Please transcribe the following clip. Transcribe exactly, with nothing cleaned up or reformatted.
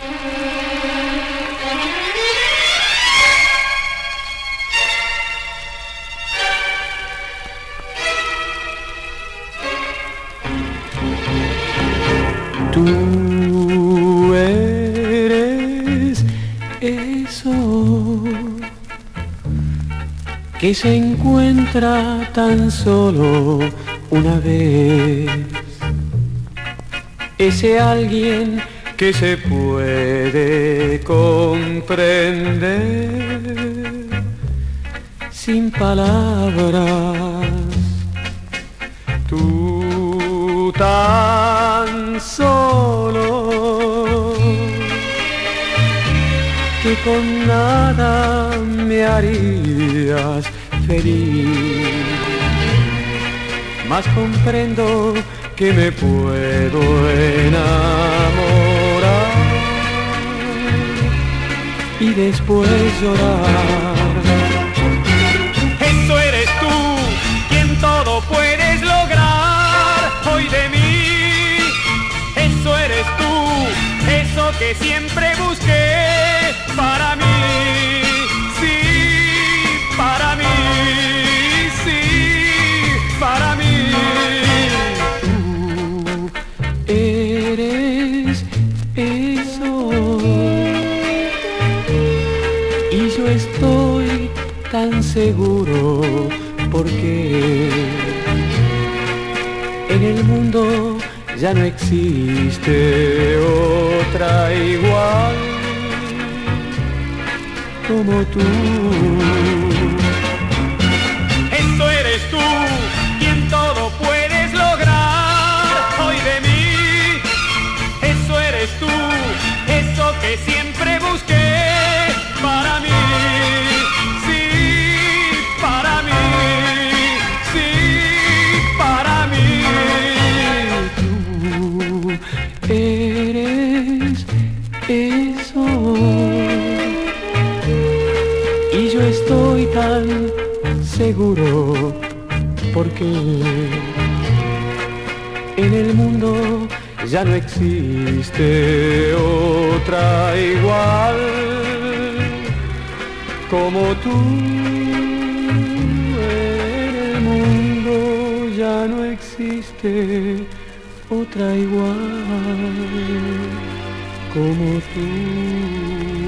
Tú eres eso que se encuentra tan solo una vez, ese alguien que se puede comprender sin palabras. Tú tan solo que con nada me harías feliz, mas comprendo que me puedo enamorar y después llorar. Eso eres tú, quien todo puedes lograr hoy de mí. Eso eres tú, eso que siempre busqué para mí. Sí, para mí, sí, para mí. Tú eres eso y yo estoy tan seguro porque en el mundo ya no existe otra igual como tú. Eso eres tú, quien todo puedes lograr hoy de mí. Eso eres tú, eso que siempre busqué para mí. Sí, para mí, sí, para mí. Tú eres eso y yo estoy tan seguro porque en el mundo ya no existe otra igual como tú. En el mundo ya no existe otra igual como tú.